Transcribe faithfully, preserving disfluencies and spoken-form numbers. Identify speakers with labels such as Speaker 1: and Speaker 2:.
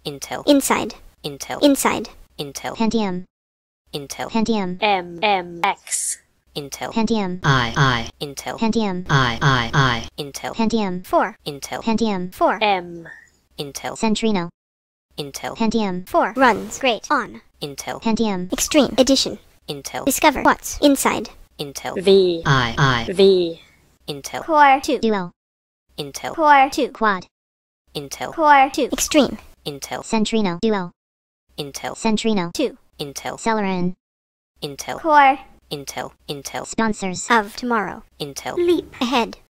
Speaker 1: Intel,
Speaker 2: inside,
Speaker 1: Intel,
Speaker 2: inside,
Speaker 1: Intel,
Speaker 3: Pentium,
Speaker 1: Intel,
Speaker 3: Pentium,
Speaker 4: M M X
Speaker 1: Intel,
Speaker 3: Pentium,
Speaker 1: I, I, Intel,
Speaker 3: Pentium,
Speaker 1: I, I, I, Intel,
Speaker 3: Pentium,
Speaker 2: four,
Speaker 1: Intel,
Speaker 3: Pentium,
Speaker 2: four,
Speaker 4: M
Speaker 1: Intel,
Speaker 3: Centrino,
Speaker 1: Intel,
Speaker 3: Pentium,
Speaker 2: four, runs, great, on,
Speaker 1: Intel,
Speaker 3: Pentium,
Speaker 2: extreme, edition,
Speaker 1: Intel,
Speaker 2: discover, what's, inside,
Speaker 1: Intel,
Speaker 4: V
Speaker 1: I, I,
Speaker 4: V
Speaker 1: Intel,
Speaker 2: core two,
Speaker 3: Duo,
Speaker 1: Intel,
Speaker 2: core two,
Speaker 3: Quad,
Speaker 1: Intel,
Speaker 2: core two, extreme,
Speaker 1: Intel,
Speaker 3: Centrino, Duo,
Speaker 1: Intel,
Speaker 3: Centrino,
Speaker 2: two,
Speaker 1: Intel,
Speaker 3: Celeron,
Speaker 1: Intel,
Speaker 2: core
Speaker 1: Intel, Intel,
Speaker 3: sponsors,
Speaker 2: of tomorrow,
Speaker 1: Intel,
Speaker 2: leap ahead,